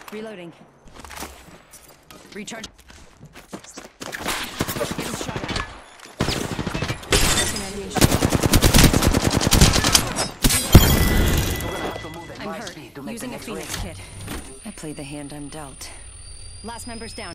Reloading. Recharge. Getting shot at. I'm hurt. Using a Phoenix kit. I played the hand I'm dealt. Last member's down.